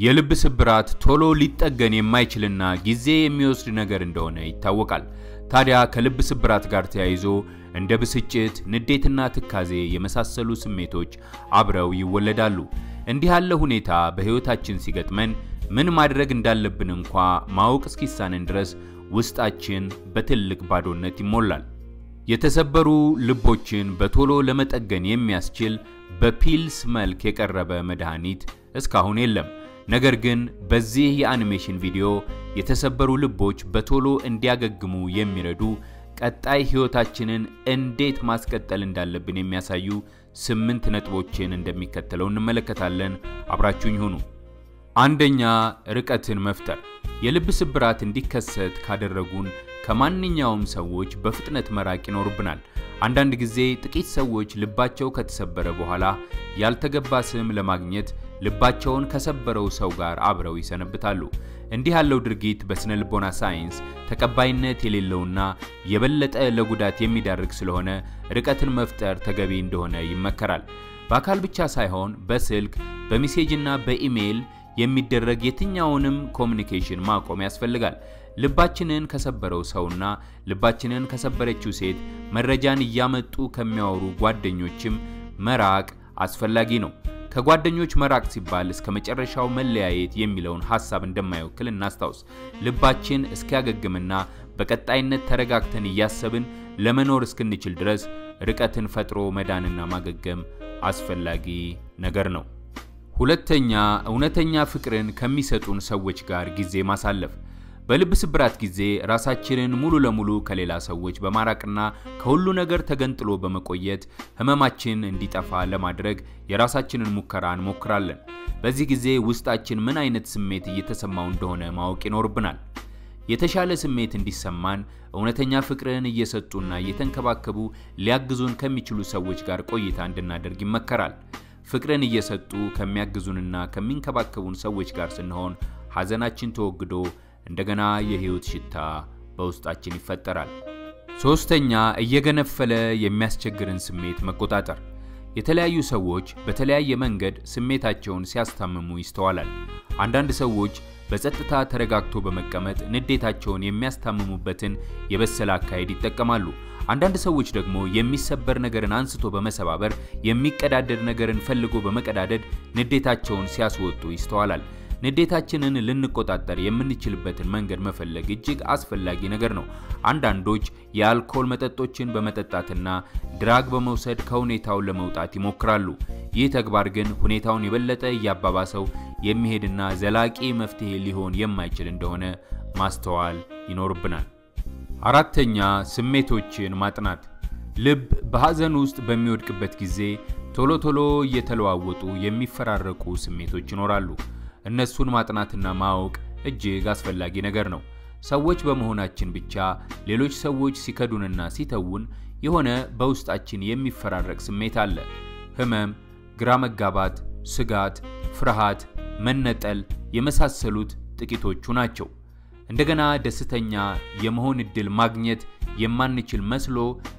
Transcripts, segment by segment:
የልብ ስብራት ቶሎ ሊጠገን የማይችልና ጊዜ የሚወስድ ነገር እንደሆነ ይታወቃል። ታዲያ ከልብ ስብራት ጋር ተያይዞ እንደ ብስጭት፣ ንዴትና ትካዜ የመሳሰሉ ስሜቶች አብረው ይወለዳሉ። እንዲህ ያለ ሁኔታ በህይወታችን ሲገጥመን ምን ማድረግ እንዳለብን እንኳን ማወቅ እስኪሳነን ድረስ ውስጣችን በትልቅ ባዶነት ይሞላል። የተሰበሩ ልቦችን በቶሎ ለመጠገን የሚያስችል በፒልስ መልክ የቀረበ መድኃኒት እስካሁን የለም። ነገር ግን በዚህ የአኒሜሽን ቪዲዮ የተሰበሩ ልቦች በቶሎ እንዲያገግሙ የሚረዱ ቀጣይ ህይወታችንን እንዴት ማስቀጠል እንዳለብን የሚያሳዩ 8 ነጥቦችን እንደሚከተለው እንመለከታለን። አብራችሁኝ ሁኑ። አንደኛ፣ ርቀትን መፍጠር። የልብ ስብራት እንዲከሰት ካደረጉን ከማንኛውም ሰዎች በፍጥነት መራቅ ይኖርብናል። አንዳንድ ጊዜ ጥቂት ሰዎች ልባቸው ከተሰበረ በኋላ ያልተገባ ስም ለማግኘት ልባቸውን ከሰበረው ሰው ጋር አብረው ይሰነብታሉ። እንዲህ ያለው ድርጊት በስነ ልቦና ሳይንስ ተቀባይነት የሌለውና የበለጠ ለጉዳት የሚዳርግ ስለሆነ ርቀትን መፍጠር ተገቢ እንደሆነ ይመከራል። በአካል ብቻ ሳይሆን በስልክ፣ በሜሴጅና በኢሜል የሚደረግ የትኛውንም ኮሙኒኬሽን ማቆም ያስፈልጋል። ልባችንን ከሰበረው ሰውና ልባችንን ከሰበረችው ሴት መረጃን እያመጡ ከሚያወሩ ጓደኞችም መራቅ አስፈላጊ ነው። ከጓደኞች መራቅ ሲባል እስከ መጨረሻው መለያየት የሚለውን ሐሳብ እንደማይወክል እናስታውስ። ልባችን እስኪያገግምና በቀጣይነት ተረጋግተን እያሰብን ለመኖር እስክንችል ድረስ ርቀትን ፈጥሮ መዳንና ማገገም አስፈላጊ ነገር ነው። ሁለተኛ፣ እውነተኛ ፍቅርን ከሚሰጡን ሰዎች ጋር ጊዜ ማሳለፍ። በልብ ስብራት ጊዜ ራሳችንን ሙሉ ለሙሉ ከሌላ ሰዎች በማራቅና ከሁሉ ነገር ተገንጥሎ በመቆየት ህመማችን እንዲጠፋ ለማድረግ የራሳችንን ሙከራ እንሞክራለን። በዚህ ጊዜ ውስጣችን ምን አይነት ስሜት እየተሰማው እንደሆነ ማወቅ ይኖርብናል። የተሻለ ስሜት እንዲሰማን እውነተኛ ፍቅርን እየሰጡና እየተንከባከቡ ሊያግዙን ከሚችሉ ሰዎች ጋር ቆይታ እንድናደርግ ይመከራል። ፍቅርን እየሰጡ ከሚያግዙንና ከሚንከባከቡን ሰዎች ጋር ስንሆን ሐዘናችን ተወግዶ እንደገና የህይወት ሽታ በውስጣችን ይፈጠራል። ሶስተኛ፣ እየገነፈለ የሚያስቸግርን ስሜት መቆጣጠር። የተለያዩ ሰዎች በተለያየ መንገድ ስሜታቸውን ሲያስታምሙ ይስተዋላል። አንዳንድ ሰዎች በጸጥታ ተረጋግቶ በመቀመጥ ንዴታቸውን የሚያስታምሙበትን የበሰለ አካሄድ ይጠቀማሉ። አንዳንድ ሰዎች ደግሞ የሚሰበር ነገርን አንስቶ በመሰባበር የሚቀዳደድ ነገርን ፈልጎ በመቀዳደድ ንዴታቸውን ሲያስወጡ ይስተዋላል። ንዴታችንን ልንቆጣጠር የምንችልበትን መንገድ መፈለግ እጅግ አስፈላጊ ነገር ነው። አንዳንዶች የአልኮል መጠጦችን በመጠጣትና ድራግ በመውሰድ ከሁኔታው ለመውጣት ይሞክራሉ። ይህ ተግባር ግን ሁኔታውን የበለጠ ያባባሰው የሚሄድና ዘላቂ መፍትሄ ሊሆን የማይችል እንደሆነ ማስተዋል ይኖርብናል። አራተኛ፣ ስሜቶችን ማጥናት። ልብ በሐዘን ውስጥ በሚወድቅበት ጊዜ ቶሎ ቶሎ እየተለዋወጡ የሚፈራረቁ ስሜቶች ይኖራሉ። እነሱን ማጥናትና ማወቅ እጅግ አስፈላጊ ነገር ነው። ሰዎች በመሆናችን ብቻ ሌሎች ሰዎች ሲከዱንና ሲተውን የሆነ በውስጣችን የሚፈራረቅ ስሜት አለ። ህመም፣ ግራ መጋባት፣ ስጋት፣ ፍርሃት፣ መነጠል የመሳሰሉት ጥቂቶቹ ናቸው። እንደገና ደስተኛ የመሆን እድል ማግኘት የማንችል መስሎ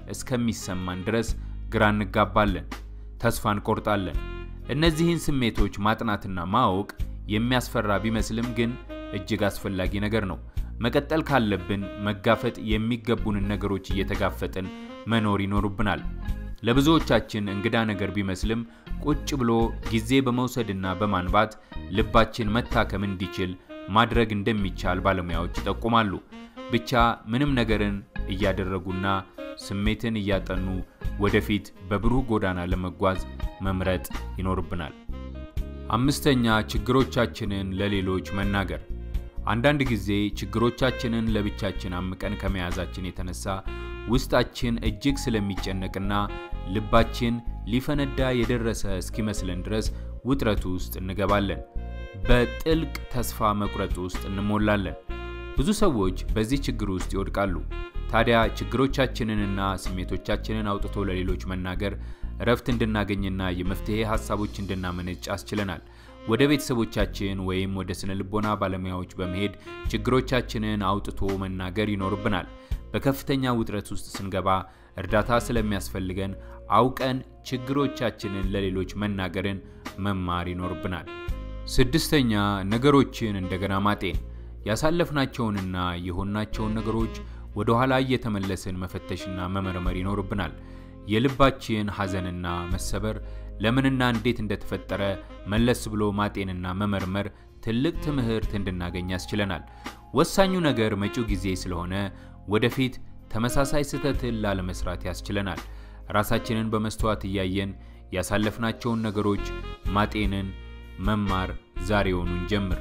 እስከሚሰማን ድረስ ግራ እንጋባለን፣ ተስፋ እንቆርጣለን። እነዚህን ስሜቶች ማጥናትና ማወቅ የሚያስፈራ ቢመስልም ግን እጅግ አስፈላጊ ነገር ነው። መቀጠል ካለብን መጋፈጥ የሚገቡንን ነገሮች እየተጋፈጥን መኖር ይኖርብናል። ለብዙዎቻችን እንግዳ ነገር ቢመስልም ቁጭ ብሎ ጊዜ በመውሰድና በማንባት ልባችን መታከም እንዲችል ማድረግ እንደሚቻል ባለሙያዎች ይጠቁማሉ። ብቻ ምንም ነገርን እያደረጉና ስሜትን እያጠኑ ወደፊት በብሩህ ጎዳና ለመጓዝ መምረጥ ይኖርብናል። አምስተኛ፣ ችግሮቻችንን ለሌሎች መናገር። አንዳንድ ጊዜ ችግሮቻችንን ለብቻችን አምቀን ከመያዛችን የተነሳ ውስጣችን እጅግ ስለሚጨነቅና ልባችን ሊፈነዳ የደረሰ እስኪመስለን ድረስ ውጥረት ውስጥ እንገባለን። በጥልቅ ተስፋ መቁረጥ ውስጥ እንሞላለን። ብዙ ሰዎች በዚህ ችግር ውስጥ ይወድቃሉ። ታዲያ ችግሮቻችንንና ስሜቶቻችንን አውጥቶ ለሌሎች መናገር ረፍት እንድናገኝና የመፍትሄ ሐሳቦች እንድናመነጭ አስችለናል። ወደ ቤተሰቦቻችን ወይም ወደ ስነ ልቦና ባለሙያዎች በመሄድ ችግሮቻችንን አውጥቶ መናገር ይኖርብናል። በከፍተኛ ውጥረት ውስጥ ስንገባ እርዳታ ስለሚያስፈልገን አውቀን ችግሮቻችንን ለሌሎች መናገርን መማር ይኖርብናል። ስድስተኛ ነገሮችን እንደገና ማጤን ያሳለፍናቸውንና የሆናቸውን ነገሮች ወደ ኋላ እየተመለስን መፈተሽና መመርመር ይኖርብናል። የልባችን ሐዘንና መሰበር ለምንና እንዴት እንደተፈጠረ መለስ ብሎ ማጤንና መመርመር ትልቅ ትምህርት እንድናገኝ ያስችለናል። ወሳኙ ነገር መጪው ጊዜ ስለሆነ ወደፊት ተመሳሳይ ስህተትን ላለመስራት ያስችለናል። ራሳችንን በመስተዋት እያየን ያሳለፍናቸውን ነገሮች ማጤንን መማር ዛሬውኑ እንጀምር።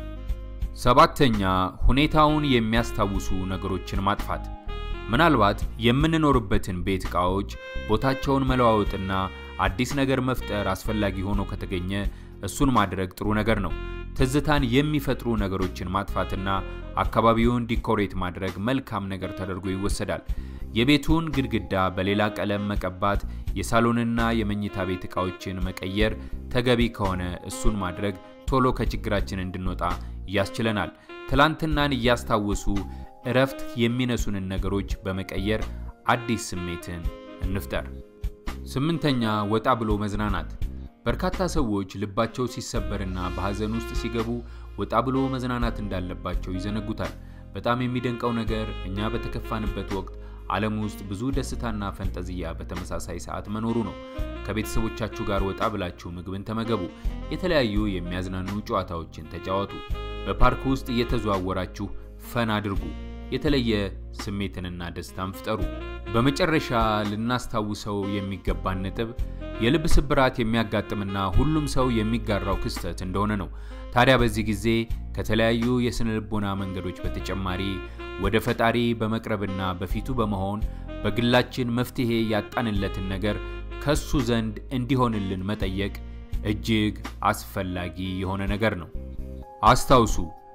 ሰባተኛ ሁኔታውን የሚያስታውሱ ነገሮችን ማጥፋት ምናልባት የምንኖርበትን ቤት ዕቃዎች ቦታቸውን መለዋወጥና አዲስ ነገር መፍጠር አስፈላጊ ሆኖ ከተገኘ እሱን ማድረግ ጥሩ ነገር ነው። ትዝታን የሚፈጥሩ ነገሮችን ማጥፋትና አካባቢውን ዲኮሬት ማድረግ መልካም ነገር ተደርጎ ይወሰዳል። የቤቱን ግድግዳ በሌላ ቀለም መቀባት፣ የሳሎንና የመኝታ ቤት ዕቃዎችን መቀየር ተገቢ ከሆነ እሱን ማድረግ ቶሎ ከችግራችን እንድንወጣ ያስችለናል። ትላንትናን እያስታወሱ እረፍት የሚነሱንን ነገሮች በመቀየር አዲስ ስሜትን እንፍጠር። ስምንተኛ ወጣ ብሎ መዝናናት በርካታ ሰዎች ልባቸው ሲሰበርና በሐዘን ውስጥ ሲገቡ ወጣ ብሎ መዝናናት እንዳለባቸው ይዘነጉታል። በጣም የሚደንቀው ነገር እኛ በተከፋንበት ወቅት ዓለም ውስጥ ብዙ ደስታና ፈንጠዝያ በተመሳሳይ ሰዓት መኖሩ ነው። ከቤተሰቦቻችሁ ጋር ወጣ ብላችሁ ምግብን ተመገቡ። የተለያዩ የሚያዝናኑ ጨዋታዎችን ተጫወቱ። በፓርክ ውስጥ እየተዘዋወራችሁ ፈን አድርጉ። የተለየ ስሜትንና ደስታን ፍጠሩ። በመጨረሻ ልናስታውሰው የሚገባን ነጥብ የልብ ስብራት የሚያጋጥምና ሁሉም ሰው የሚጋራው ክስተት እንደሆነ ነው። ታዲያ በዚህ ጊዜ ከተለያዩ የስነ ልቦና መንገዶች በተጨማሪ ወደ ፈጣሪ በመቅረብና በፊቱ በመሆን በግላችን መፍትሄ ያጣንለትን ነገር ከሱ ዘንድ እንዲሆንልን መጠየቅ እጅግ አስፈላጊ የሆነ ነገር ነው። አስታውሱ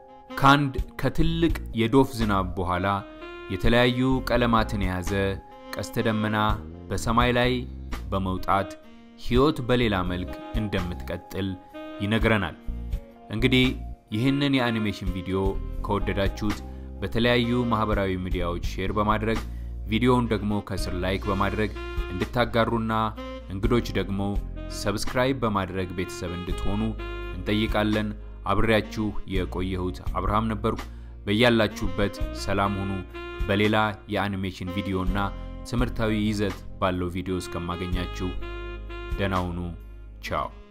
ከትልቅ የዶፍ ዝናብ በኋላ የተለያዩ ቀለማትን የያዘ ቀስተ ደመና በሰማይ ላይ በመውጣት ሕይወት በሌላ መልክ እንደምትቀጥል ይነግረናል። እንግዲህ ይህንን የአኒሜሽን ቪዲዮ ከወደዳችሁት በተለያዩ ማህበራዊ ሚዲያዎች ሼር በማድረግ ቪዲዮውን ደግሞ ከስር ላይክ በማድረግ እንድታጋሩና እንግዶች ደግሞ ሰብስክራይብ በማድረግ ቤተሰብ እንድትሆኑ እንጠይቃለን። አብሬያችሁ የቆየሁት አብርሃም ነበርኩ። በያላችሁበት ሰላም ሁኑ። በሌላ የአኒሜሽን ቪዲዮና ትምህርታዊ ይዘት ባለው ቪዲዮ እስከማገኛችሁ ደህና ሁኑ። ቻው።